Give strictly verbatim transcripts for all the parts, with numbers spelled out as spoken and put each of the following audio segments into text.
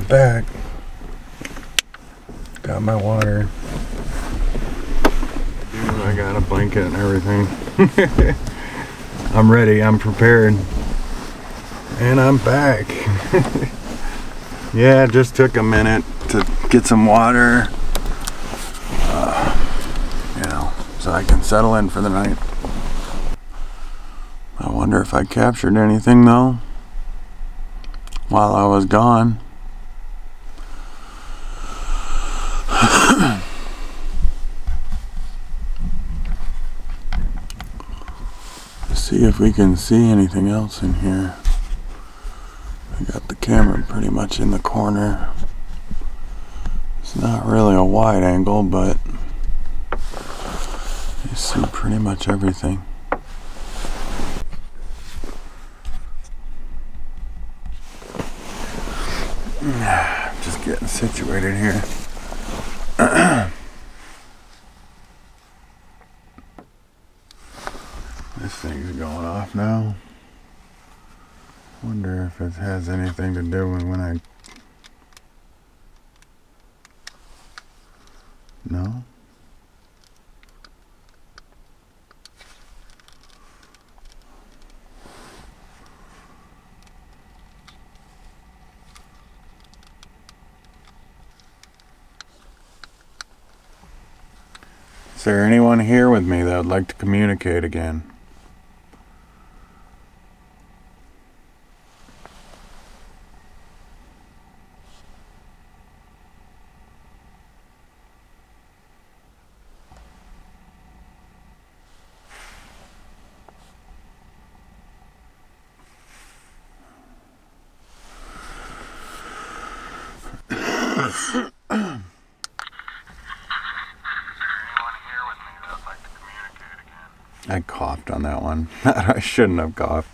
back. Got my water. Dude, I got a blanket and everything. I'm ready, I'm prepared. And I'm back. Yeah, it just took a minute to get some water. Uh, you know, so I can settle in for the night. I wonder if I captured anything though while I was gone. See if we can see anything else in here. I got the camera pretty much in the corner. It's not really a wide angle, but you see pretty much everything. Just getting situated here. This thing's going off now. Wonder if it has anything to do with when I... No? Is there anyone here with me that would like to communicate again? I coughed on that one. I shouldn't have coughed.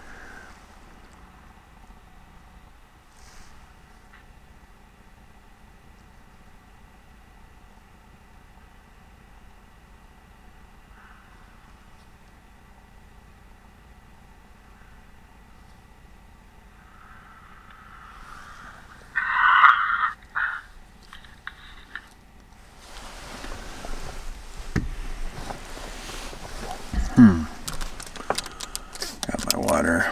Hmm. Got my water.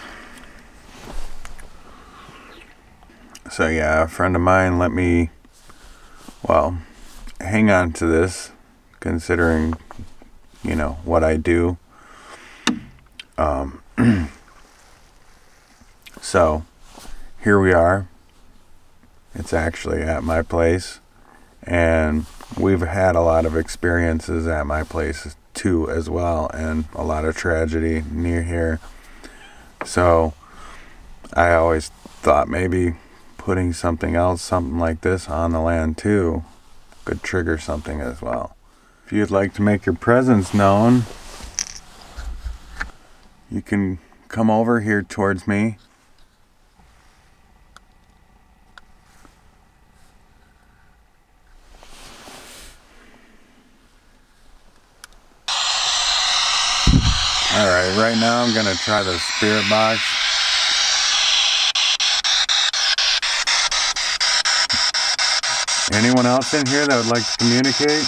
So yeah, a friend of mine let me, well, hang on to this, considering, you know, what I do. Um, so here we are. It's actually at my place, and we've had a lot of experiences at my place too as well, and a lot of tragedy near here. So I always thought maybe putting something else, something like this on the land too, could trigger something as well. If you'd like to make your presence known, you can come over here towards me. Alright, right now I'm gonna try the spirit box. Anyone else in here that would like to communicate?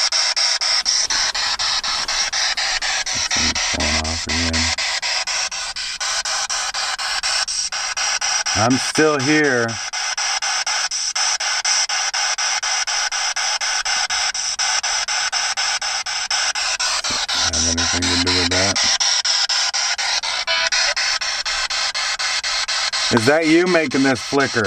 This thing's going off again. I'm still here. Have anything to do with that? Is that you making this flicker?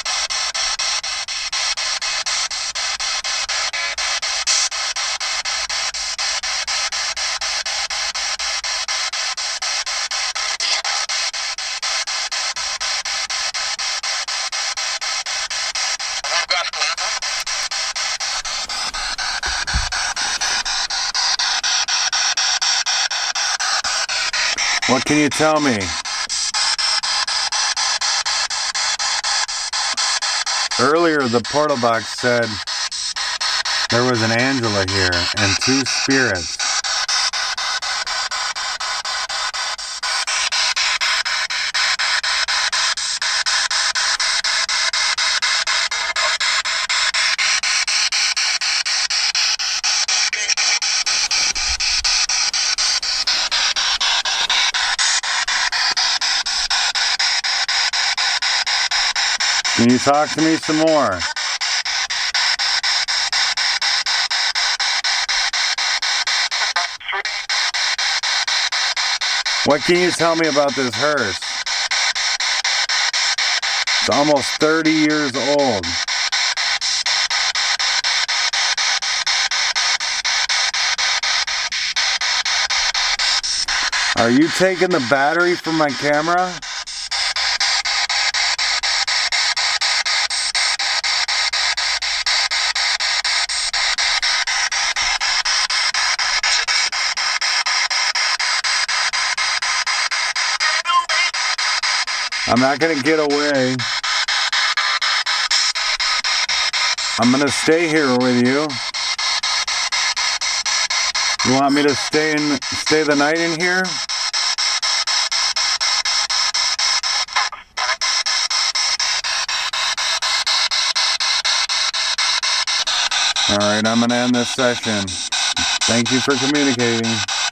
What can you tell me? Earlier, the portal box said there was an Angela here and two spirits. Can you talk to me some more? What can you tell me about this hearse? It's almost thirty years old. Are you taking the battery from my camera? I'm not gonna get away. I'm gonna stay here with you. You want me to stay in, stay the night in here? All right, I'm gonna end this session. Thank you for communicating.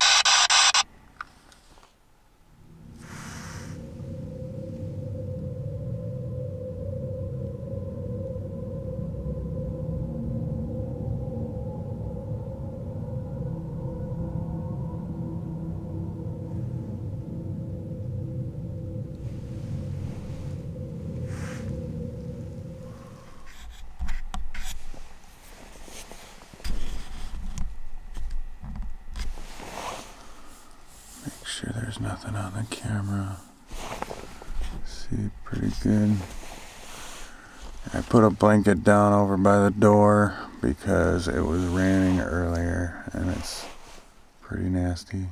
Sure there's nothing on the camera. See, pretty good. I put a blanket down over by the door because it was raining earlier and it's pretty nasty.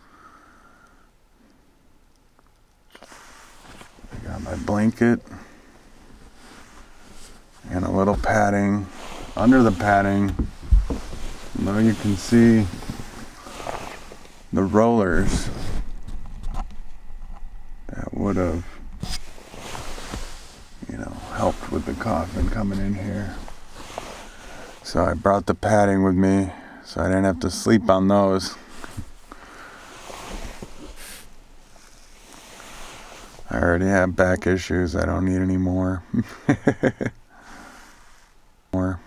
I got my blanket and a little padding under the padding. Now you can see the rollers that would have, you know, helped with the coffin coming in here. So I brought the padding with me so I didn't have to sleep on those. I already have back issues. I don't need any more. more.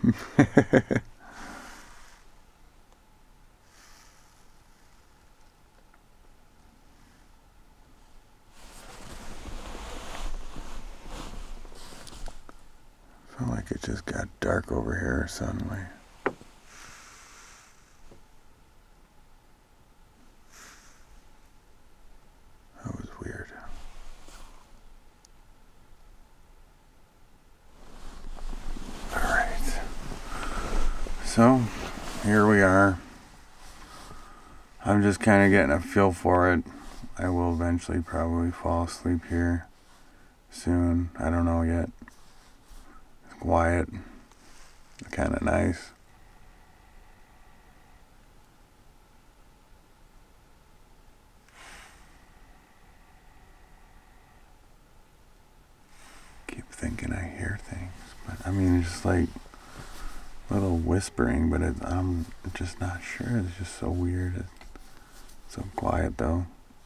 I feel like it just got dark over here suddenly. That was weird. Alright. So, here we are. I'm just kind of getting a feel for it. I will eventually probably fall asleep here soon. I don't know yet. Quiet, kind of nice. Keep thinking I hear things, but I mean, it's just like little whispering, but it, I'm just not sure. It's just so weird. It's so quiet though.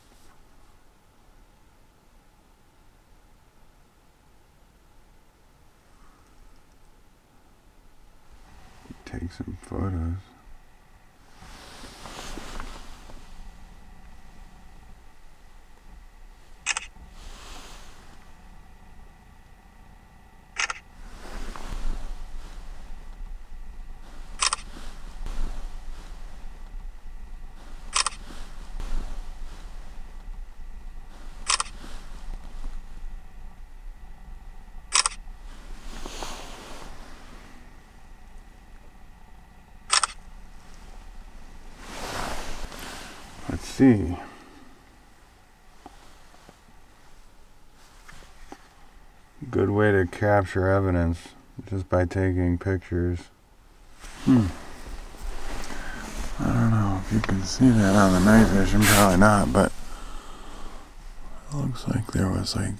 Take some photos. Let's see. Good way to capture evidence just by taking pictures. Hmm. I don't know if you can see that on the night vision, probably not, but it looks like there was like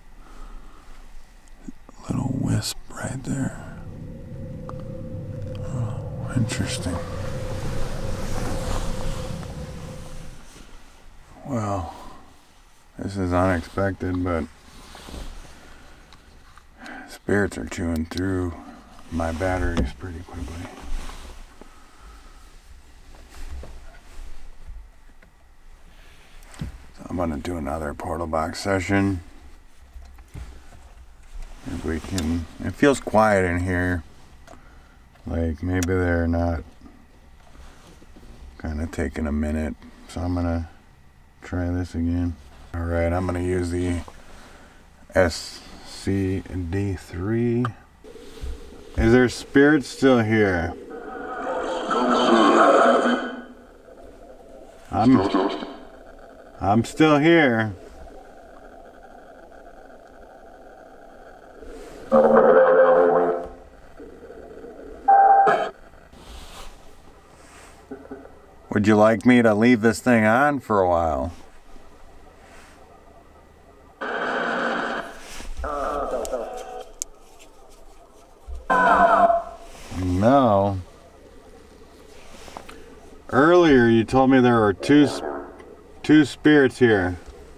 a little wisp right there. Oh, interesting. Well, this is unexpected, but it's Spirits are chewing through my batteries pretty quickly. So I'm gonna do another portal box session. If we can, it feels quiet in here. Like maybe they're not kind of taking a minute. So I'm gonna try this again. All right, I'm gonna use the S C D three. Is there spirit still here? I'm, I'm still here. Would you like me to leave this thing on for a while? No. Earlier you told me there were two two spirits here.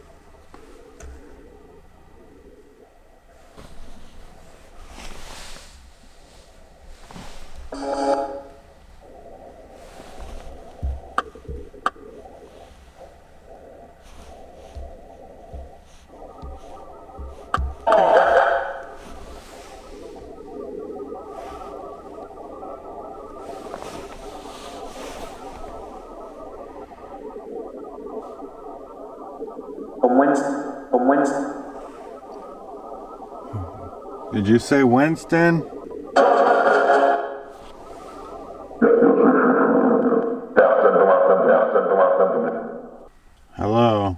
Did you say Winston? Hello.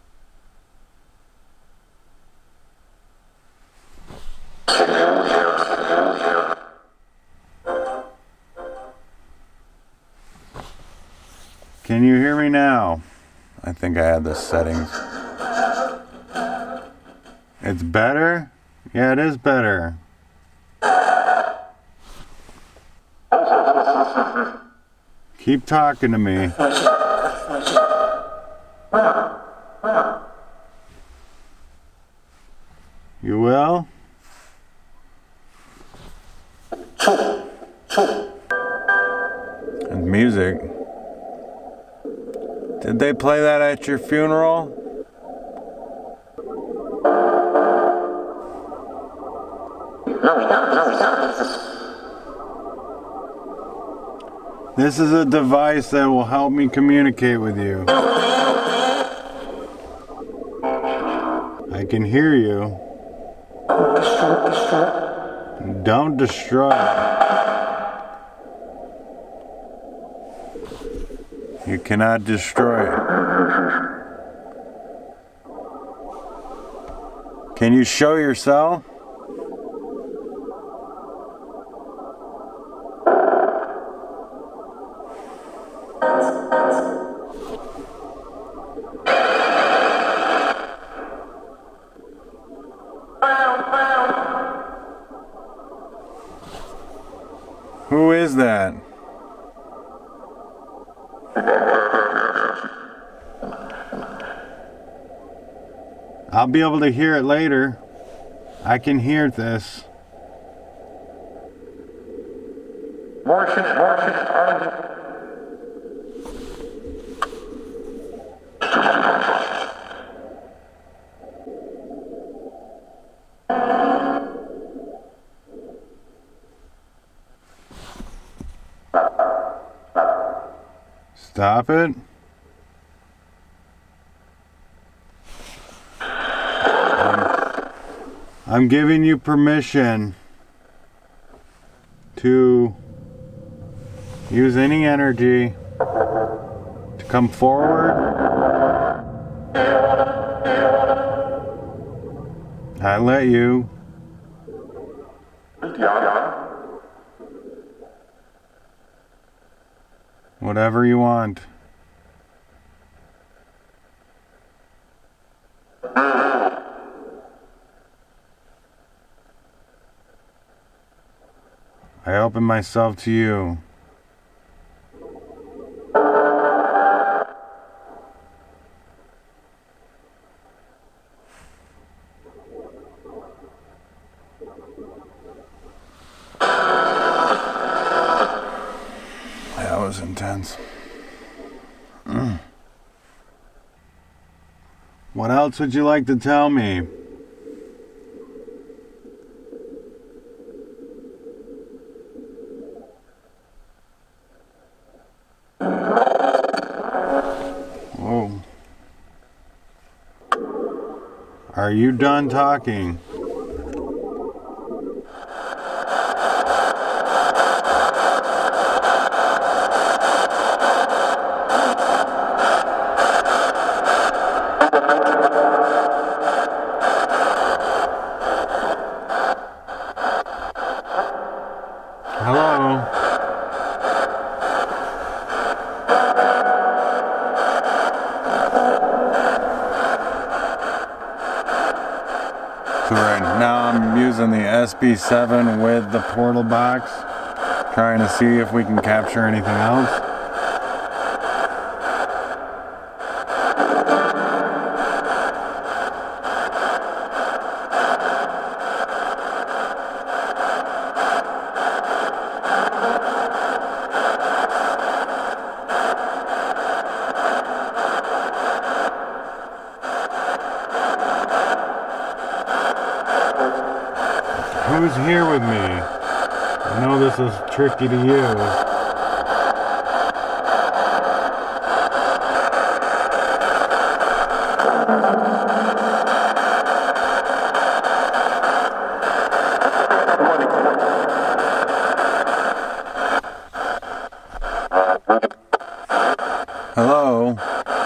Can you hear me now? I think I had the settings. It's better? Yeah, it is better. Keep talking to me. You will? And music. Did they play that at your funeral? This is a device that will help me communicate with you. I can hear you. Don't destroy it. You cannot destroy it. Can you show yourself? Who is that? I'll be able to hear it later. I can hear this. Martian, Martian, Martian. Stop it. I'm, I'm giving you permission to use any energy to come forward. I let you. Whatever you want. I open myself to you. sense. Mm. What else would you like to tell me? Whoa. Are you done talking? Hello? So right now I'm using the S B seven with the portal box, trying to see if we can capture anything else. Who's here with me? I know this is tricky to use. Hello?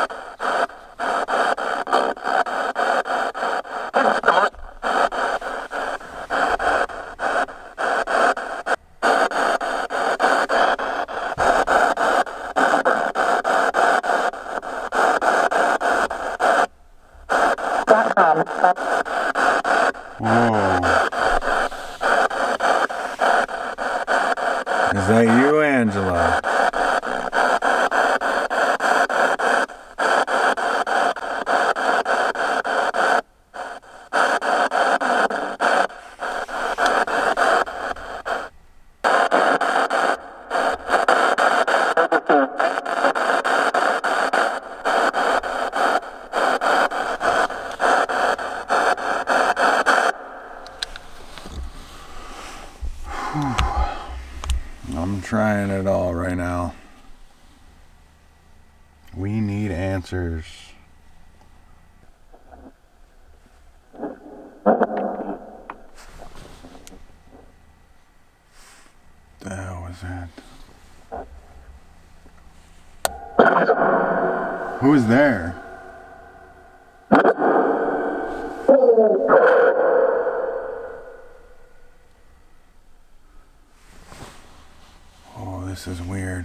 Whoa. Is that you, Angela? I'm trying it all right now. We need answers. The hell was that? Who's there? Oh, this is weird.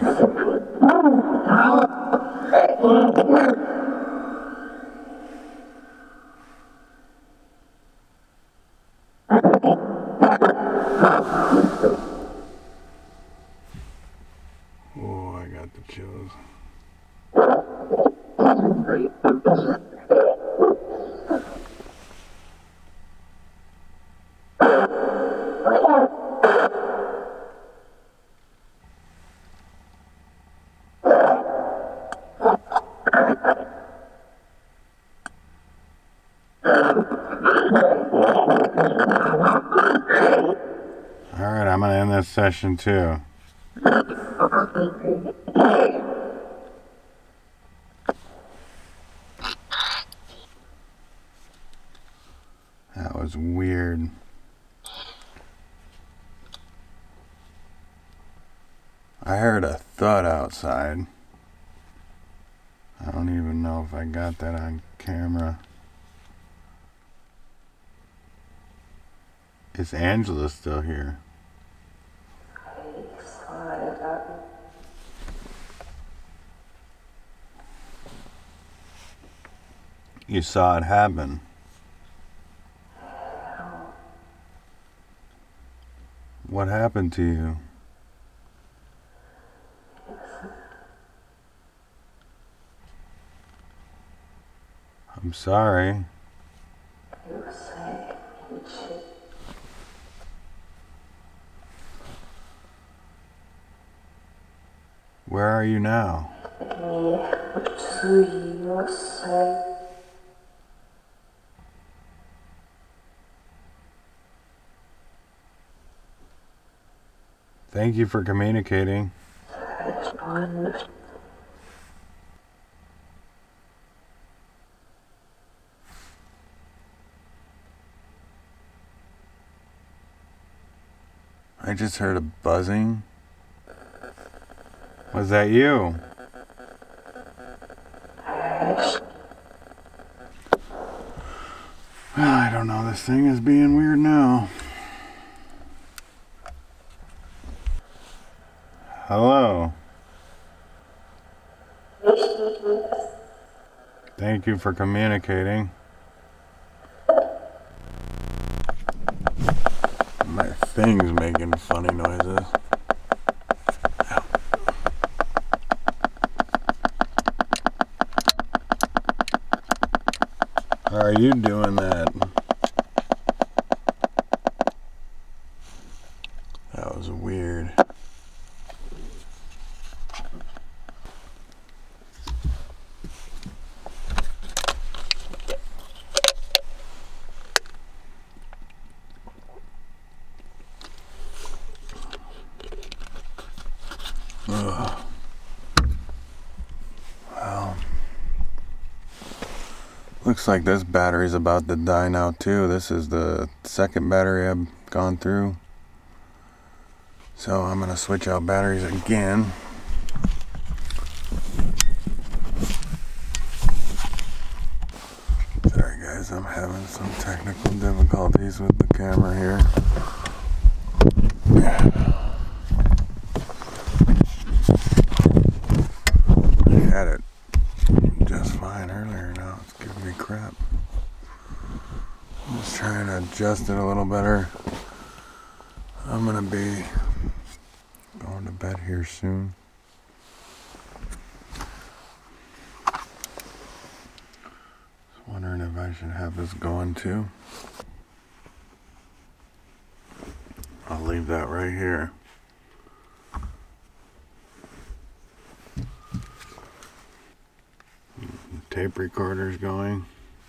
Oh, I got the chills. Alright, I'm gonna end this session too. That was weird. I heard a thud outside. I don't even know if I got that on camera. Is Angela still here? You saw it happen. What happened to you? I'm sorry. Where are you now? Thank you for communicating. I just heard a buzzing. Was that you? Well, I don't know. This thing is being weird now. Hello. Thank you for communicating. My thing's making funny noises. How are you doing that? That was weird. Ugh. Well, looks like this battery's about to die now too. This is the second battery I've gone through. So I'm gonna switch out batteries again. Sorry guys, I'm having some technical difficulties with the camera here. I had it just fine earlier, now it's giving me crap. I'm just trying to adjust it a little better. I'm gonna be going to bed here soon. Just wondering if I should have this going too. I'll leave that right here. Tape recorder's going.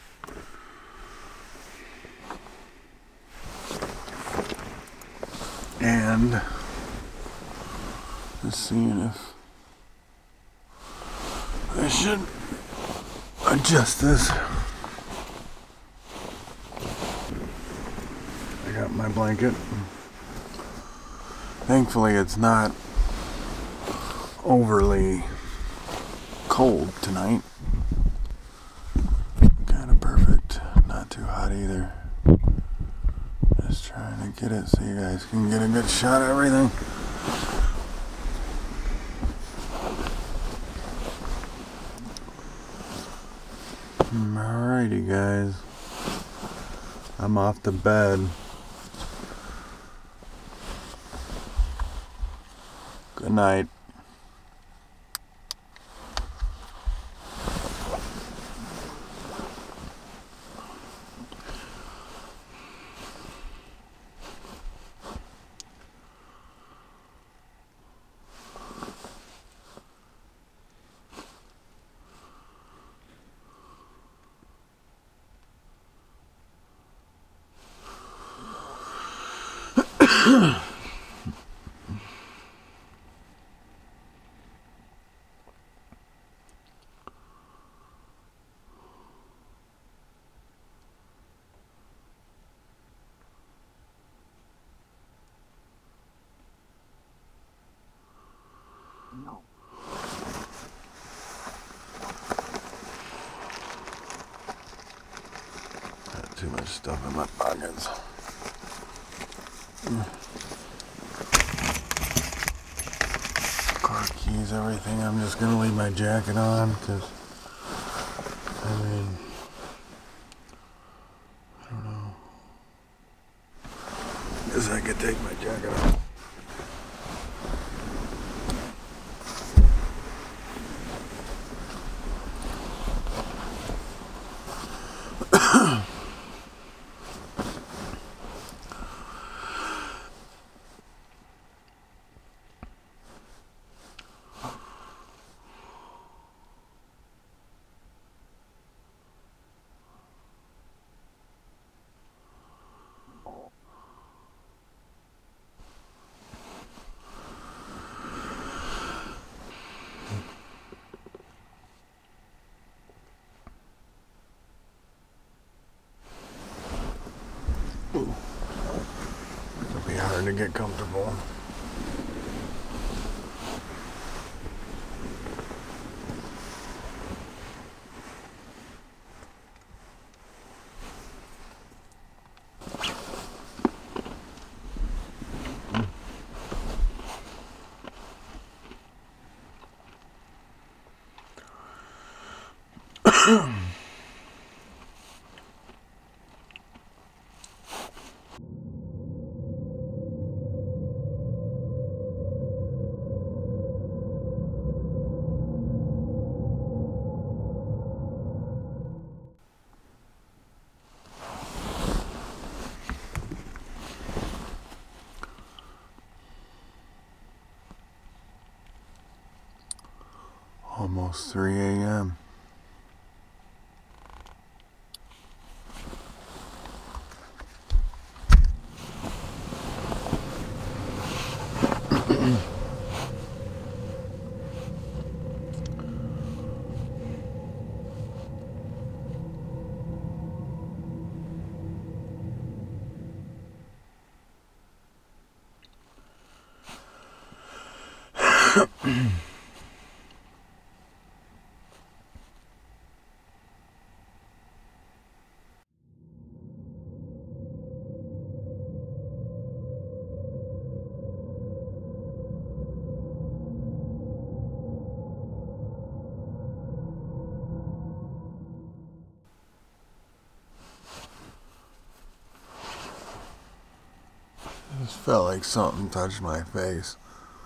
And just seeing if I should adjust this. I got my blanket. Thankfully it's not overly cold tonight. Kind of perfect. Not too hot either. Just trying to get it so you guys can get a good shot of everything. Alrighty guys. I'm off to bed. Good night. No. Got too much stuff in my pockets. Car keys, everything. I'm just gonna leave my jacket on because I mean, I don't know. Guess I could take my jacket off. Ooh. It'll be hard to get comfortable. Almost three A M It just felt like something touched my face.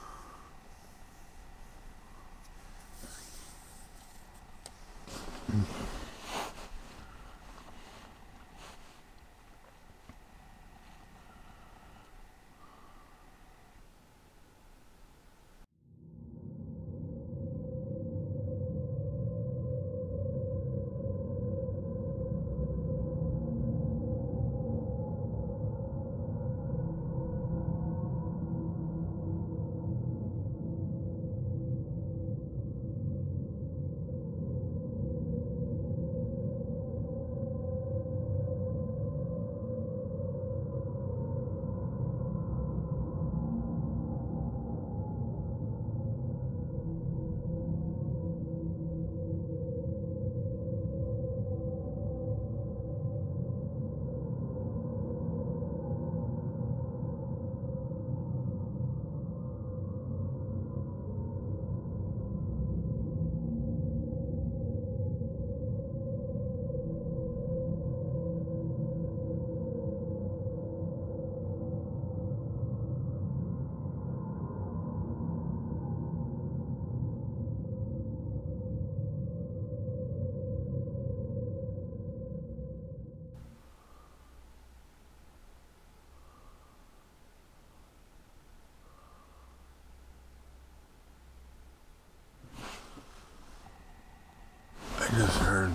I just heard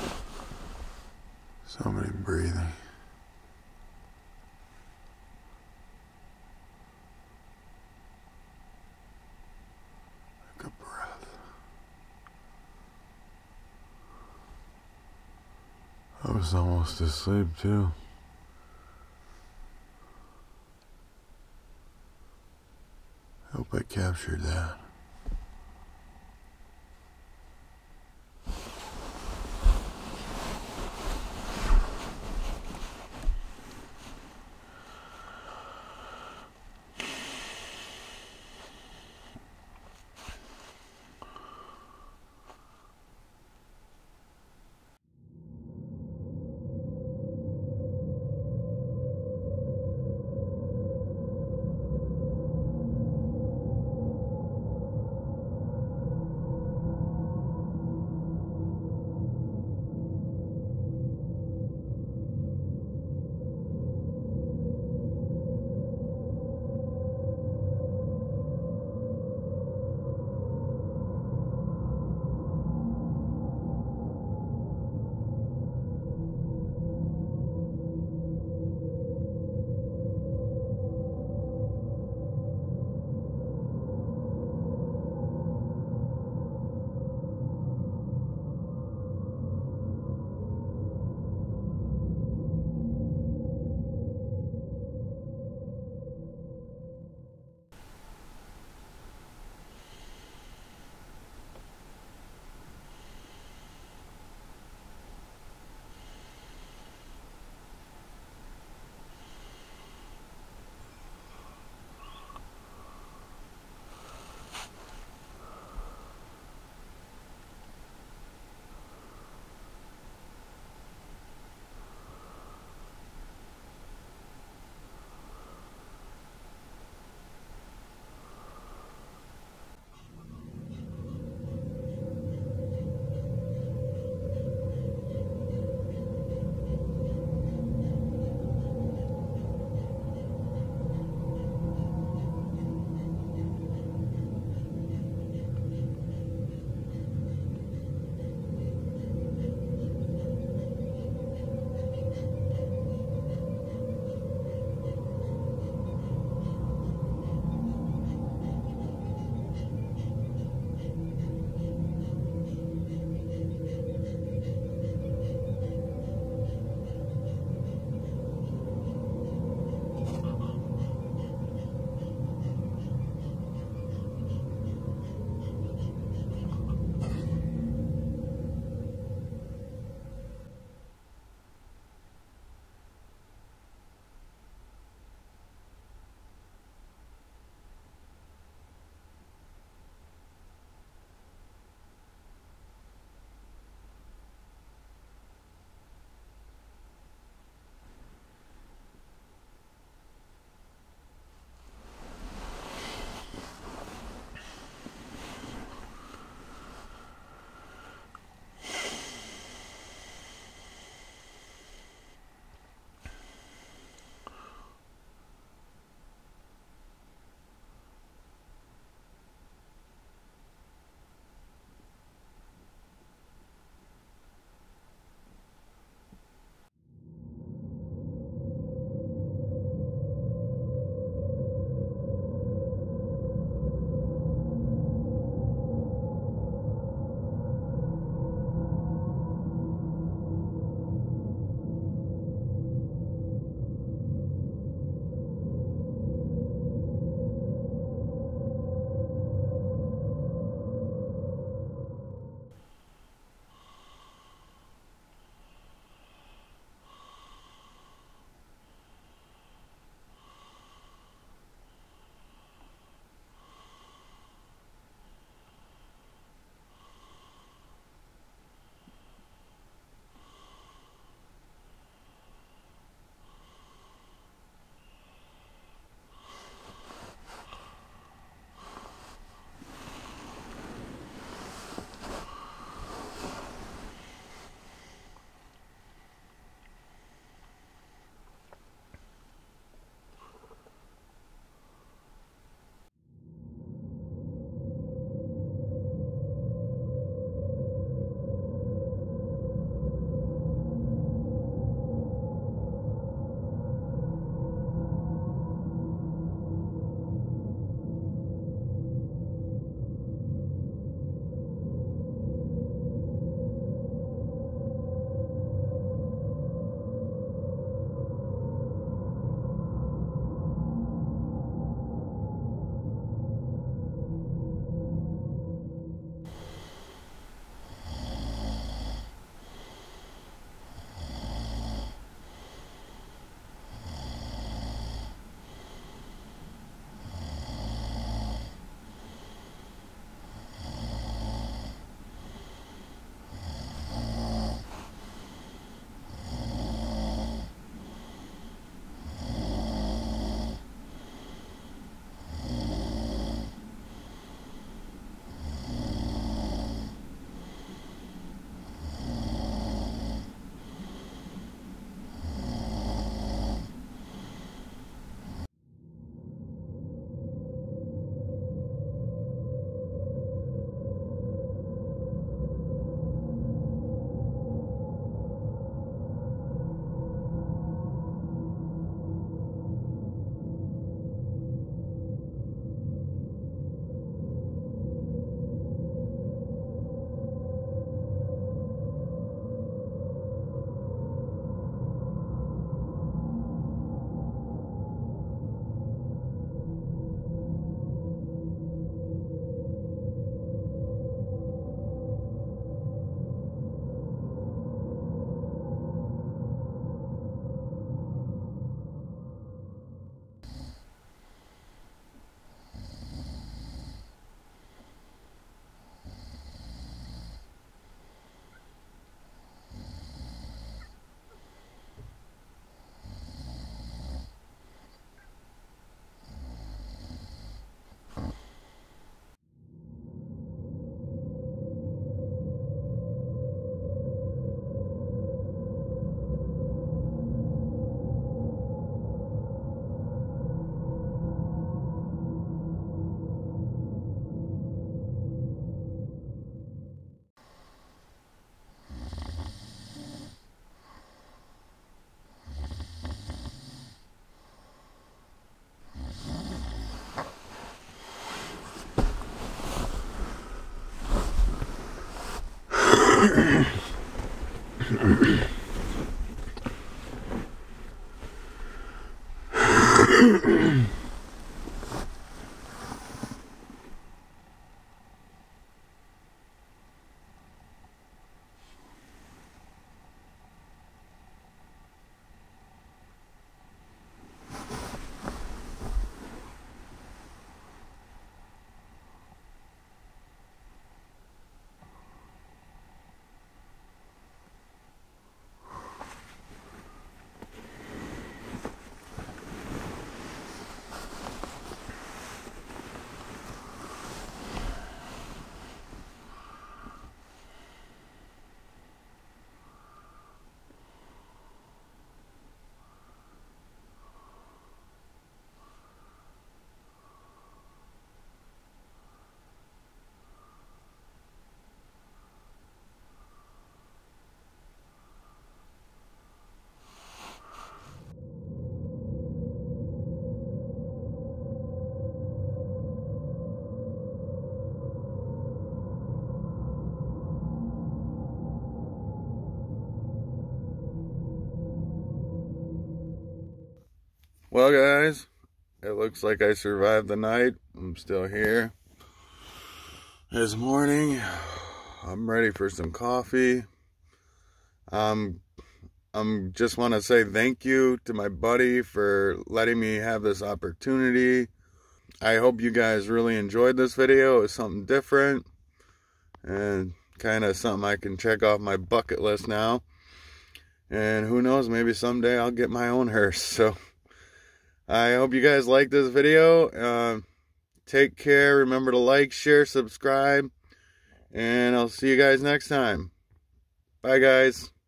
somebody breathing. Like a breath. I was almost asleep too. I hope I captured that. Well, guys, it looks like I survived the night. I'm still here. It's morning. I'm ready for some coffee. Um, I'm just want to say thank you to my buddy for letting me have this opportunity. I hope you guys really enjoyed this video. It was something different and kind of something I can check off my bucket list now. And who knows, maybe someday I'll get my own hearse. So I hope you guys like this video. Uh, take care. Remember to like, share, subscribe. And I'll see you guys next time. Bye, guys.